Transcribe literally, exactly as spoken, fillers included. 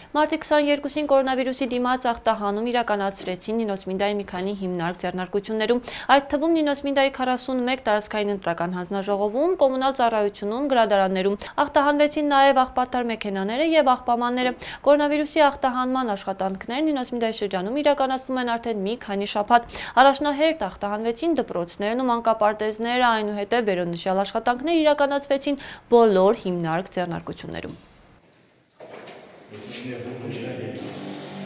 Մարտի քսաներկուսին կորոնավիրուսի դիմաց ախտահանում իրականացրեցին Նինոսմինդայի մի քանի հիմնարկ ձեռնարկություններում, այդ թվում Նինոսմինդայի քառասունմեկ տարածքային ընտրական հանձնաժողովում, կոմունալ ծառայությունում, գրադարաններում ախտահանվեցին նաև աղբատար մեքենաները եւ աղբամանները։ Կորոնավիրուսի ախտահանման աշխատանքներն Նինոսմինդայի շրջանում իրականացվում են արդեն մի քանի շաբաթ։ Առաջնահերթ ախտահանվեցին դպրոցներն ու մանկապարտեզները, այնուհետև վերոնշյալ աշխատանքներ իրականացվեցին բոլոր հիմնարկ ձեռնարկություններում։